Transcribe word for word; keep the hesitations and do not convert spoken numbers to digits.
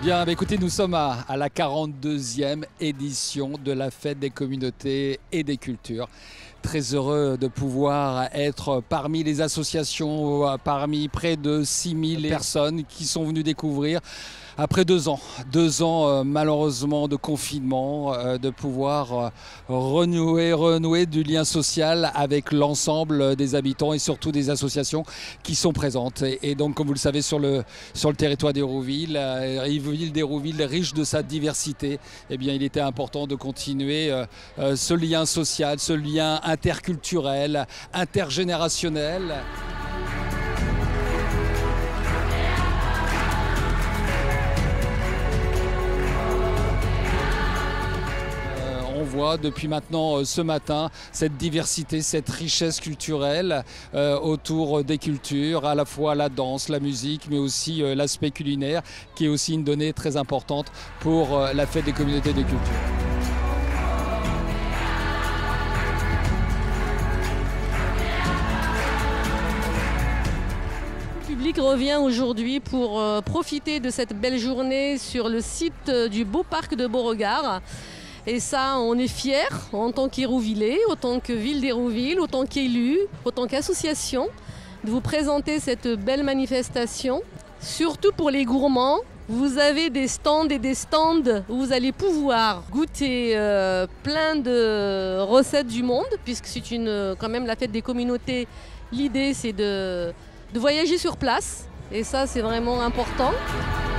Bien, bah écoutez, nous sommes à, à la quarante-deuxième édition de la Fête des communautés et des cultures. Très heureux de pouvoir être parmi les associations, parmi près de six mille personnes qui sont venues découvrir, après deux ans, deux ans euh, malheureusement de confinement, euh, de pouvoir euh, renouer, renouer du lien social avec l'ensemble des habitants et surtout des associations qui sont présentes. Et, et donc, comme vous le savez, sur le, sur le territoire d'Hérouville, euh, ville d'Hérouville, riche de sa diversité, eh bien, il était important de continuer euh, euh, ce lien social, ce lien interculturel, intergénérationnel. On voit depuis maintenant ce matin cette diversité, cette richesse culturelle euh, autour des cultures, à la fois la danse, la musique, mais aussi euh, l'aspect culinaire, qui est aussi une donnée très importante pour euh, la Fête des communautés et des cultures. Le public revient aujourd'hui pour euh, profiter de cette belle journée sur le site euh, du beau parc de Beauregard. Et ça, on est fiers en tant qu'Hérouvillais, autant que ville d'Hérouville, autant qu'élus, autant qu'association, de vous présenter cette belle manifestation. Surtout pour les gourmands, vous avez des stands et des stands où vous allez pouvoir goûter euh, plein de recettes du monde, puisque c'est une, quand même la fête des communautés. L'idée, c'est de, de voyager sur place, et ça, c'est vraiment important.